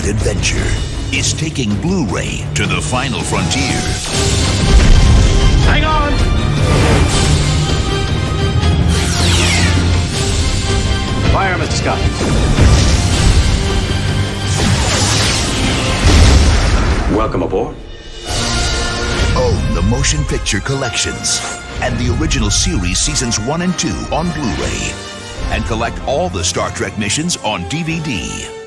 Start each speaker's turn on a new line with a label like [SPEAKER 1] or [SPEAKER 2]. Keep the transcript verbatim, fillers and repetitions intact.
[SPEAKER 1] ultimate adventure is taking Blu-ray to the final frontier.
[SPEAKER 2] Hang on! Fire, Mister Scott. Welcome aboard.
[SPEAKER 1] Own the motion picture collections and the original series seasons one and two on Blu-ray. And collect all the Star Trek missions on D V D.